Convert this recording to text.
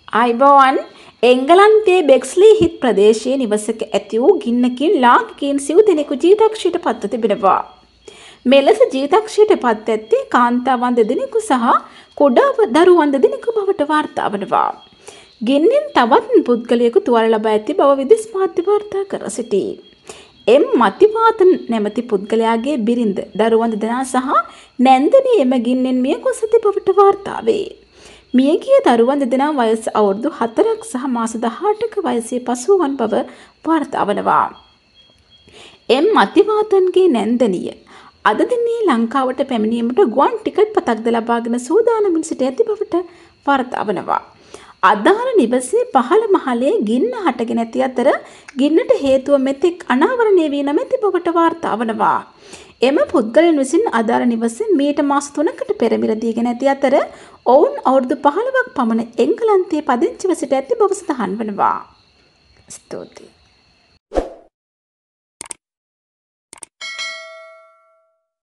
අයිබෝවන් එංගලන්තයේ බෙක්ස්ලී හිත් ප්‍රදේශයේ නිවසක ඇති වූ ගින්නකින් ලාංකිකයින් සිව් දෙනෙකු ජීවිතක්ෂයට පත්ව තිබෙනවා. මෙලෙස ජීවිතක්ෂයට පත් ඇත්තේ කාන්තාවන් දෙදෙනෙකු සහ කුඩා දරුවන් දෙදෙනෙකු බවට වාර්තා වනවා. ගින්නෙන් තවත් පුද්ගලයෙකු තුවාල ලබා ඇති බව විදෙස් මාධ්‍ය වාර්තා කර සිටී. එම් මතිපාතන් නැමැති පුද්ගලයාගේ බිරිඳ දරුවන් දෙදෙනා සහ නැන්දනී එම ගින්නෙන් මිය ගොස් ඇති බවට වාර්තා වේ. මියගිය දරුවන් දෙදෙනා වයස අවුරුදු 4ක් සහ මාස 18ක වයසේ පසුවන් බව වාර්තා වනවා. එම් මතිපාතන්ගේ නැන්දනිය අද දිනේ ලංකාවට පැමිණීමට ගුවන් ටිකට් පතක්ද ලබාගෙන සූදානමින් සිට ඇති බවට වාර්තා වනවා. අදාළ නිවසේ පහළ මහලේ ගින්න හටගෙන ඇති අතර ගින්නට හේතුව මෙතෙක් අනාවරණය වී නැමැති බවට වාර්තා වනවා. එම පුද්ගලයන් විසින් අදාළ නිවසෙන් මීට මාස 3කට පෙර මිලදීගෙන ඇති අතර ඔවුන් අවුරුදු 15ක් පමණ එංගලන්තයේ පදිංචිව සිට ඇති බව සඳහන් වනවා. ස්තුතියි.